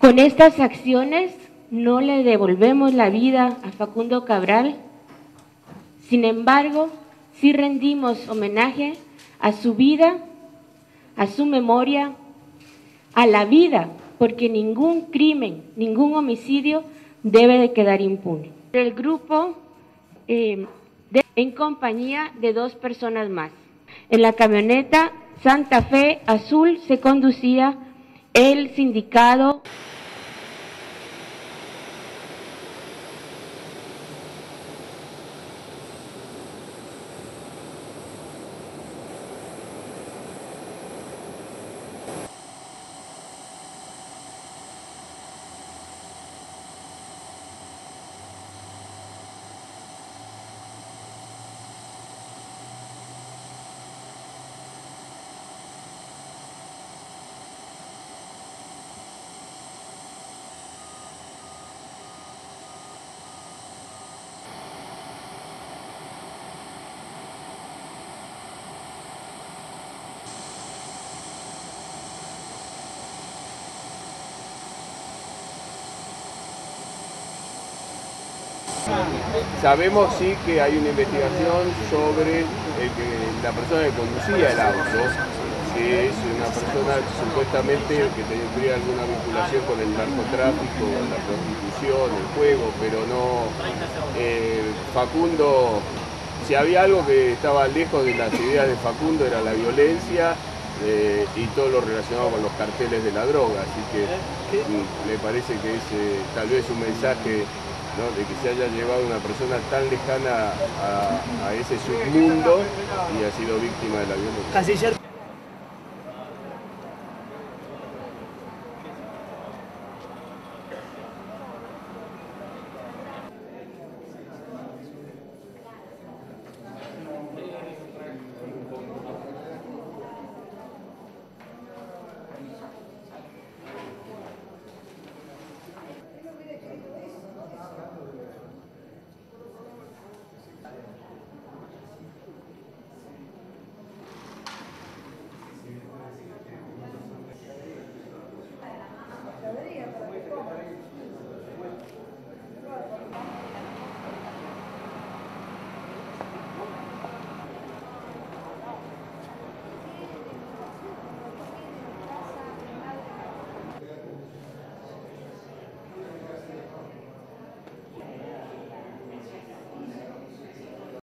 Con estas acciones no le devolvemos la vida a Facundo Cabral. Sin embargo, sí rendimos homenaje a su vida, a su memoria, a la vida, porque ningún crimen, ningún homicidio debe de quedar impune. El grupo en compañía de 2 personas más. En la camioneta Santa Fe azul se conducía el sindicado. Sabemos sí que hay una investigación sobre la persona que conducía el auto, que es una persona supuestamente que tendría alguna vinculación con el narcotráfico, la prostitución, el juego, pero no. Facundo, si había algo que estaba lejos de las ideas de Facundo era la violencia y todo lo relacionado con los carteles de la droga, así que me parece que es tal vez un mensaje, ¿no?, de que se haya llevado una persona tan lejana a ese submundo y ha sido víctima de la violencia.